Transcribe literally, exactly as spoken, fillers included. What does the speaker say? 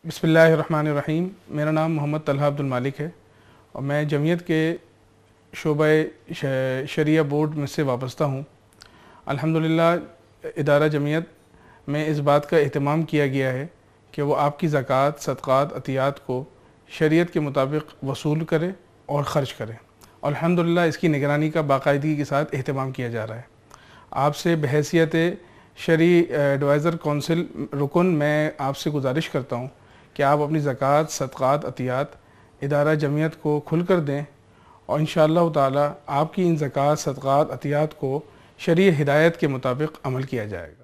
बिस्मिल्लाहिर्रहमानिर्रहीम। मेरा नाम मोहम्मद तल्हा अब्दुल मालिक है और मैं जमीयत के शोबा शरिया बोर्ड में से वाबस्ता हूँ। अल्हम्दुलिल्लाह इदारा जमीयत में इस बात का एहतमाम किया गया है कि वो आपकी ज़कात, सदक़ात, अतियात को शरीयत के मुताबिक वसूल करे और ख़र्च करे। अल्हम्दुलिल्लाह इसकी निगरानी का बाकायदगी के साथ एहतमाम किया जा रहा है। आपसे बहैसियत शरी एडवाइज़र कौंसिल रुकन मैं आपसे गुजारिश करता हूँ कि आप अपनी ज़कात, सदक़ात, अतियात इदारा जमीयत को खुल कर दें और इंशाअल्लाह ताला आपकी इन ज़कात, सदक़ात, अतियात को शरीय हिदायत के मुताबिक अमल किया जाएगा।